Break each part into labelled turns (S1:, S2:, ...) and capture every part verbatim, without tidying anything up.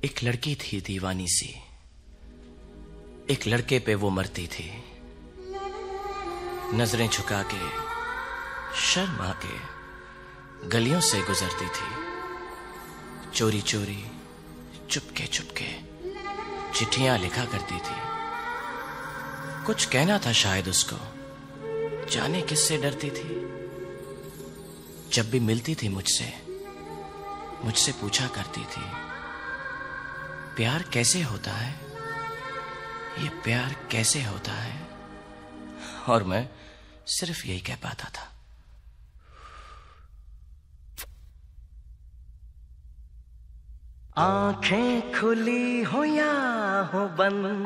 S1: एक लड़की थी दीवानी सी, एक लड़के पे वो मरती थी। नजरें झुका के शर्मा के गलियों से गुजरती थी। चोरी चोरी चुपके चुपके चिट्ठियां लिखा करती थी। कुछ कहना था शायद उसको, जाने किससे डरती थी। जब भी मिलती थी मुझसे मुझसे पूछा करती थी, प्यार कैसे होता है, ये प्यार कैसे होता है। और मैं सिर्फ यही कह पाता था।
S2: आंखें खुली हो या हो बंद,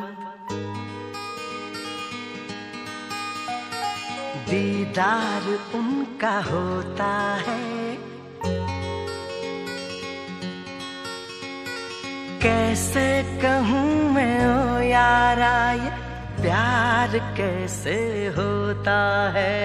S2: दीदार उनका होता है। कैसे कहूँ मैं ओ यारा, ये प्यार कैसे होता है।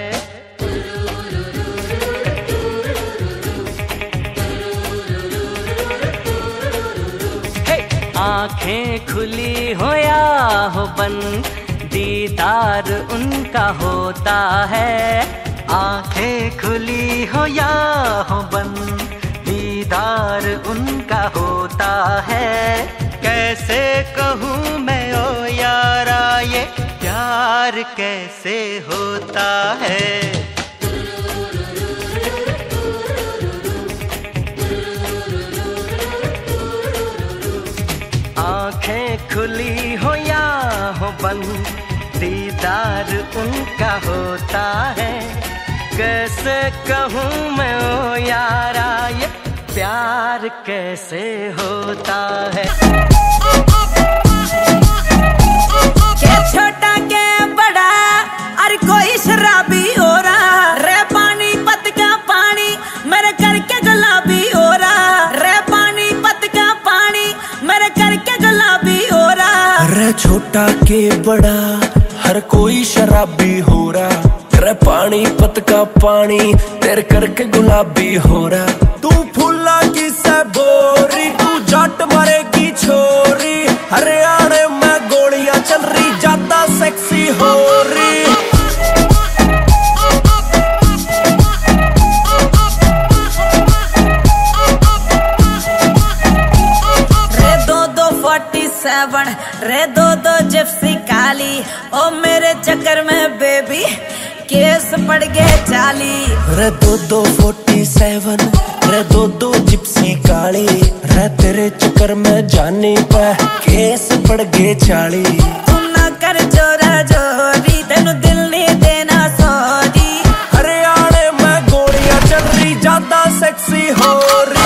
S2: आंखें खुली हो या हो बंद, दीदार उनका होता है। आंखें खुली हो या हो बंद, दीदार उनका होता है। कैसे कहूँ मैं ओ यारा, ये प्यार कैसे होता है। आंखें खुली हो या हो बंद, दीदार उनका होता है। कैसे कहूँ मैं ओ यारा, ये प्यार कैसे होता है।
S3: के छोटा के बड़ा, अरे कोई शराबी हो रहा। रे पानी पत का पानी मेरे करके गुलाबी हो रहा। रे पानी पत का पानी मेरे करके गुलाबी हो रहा।
S4: रे छोटा के बड़ा, हर कोई शराबी हो रहा। रे पानी पत का पानी तेरे करके गुलाबी हो रहा। तू फूला की सबोरी, तू जट मरेगी छोरी। हरियाणा में गोलियां चल रही, ज्यादा सेक्सी हो रही।
S3: रे दो दो फोर्टी सेवन, रे दो दो जिप्सी काली। ओ मेरे चक्कर में बेबी केस पड़ गए चाली।
S4: रे दो दो फोर्टी सेवन, रे दो दो जिप्सी काली। रे तेरे चक्कर में जाने पे केस पड़ गए चाली।
S3: तू ना कर जोरा जोरी, तेनू दिल नहीं देना सॉरी।
S4: हरियाणा में गोलियां चल रही, ज्यादा सेक्सी हो रही।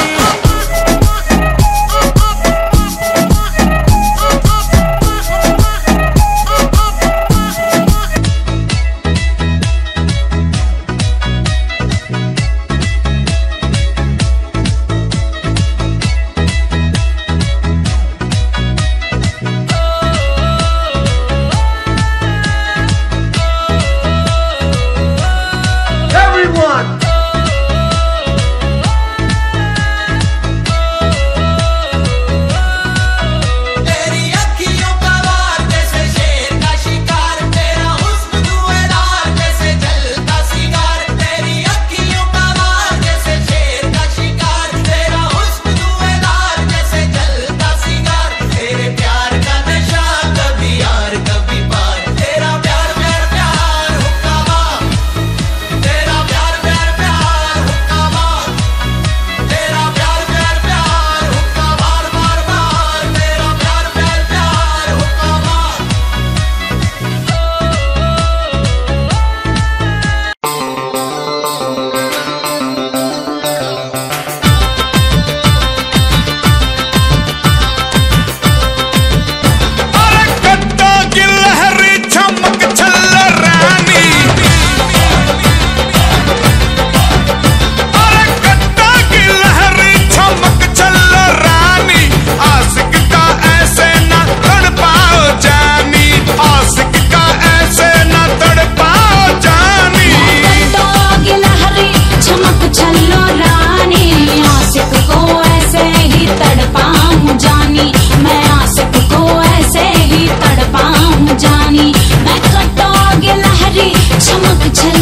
S5: छल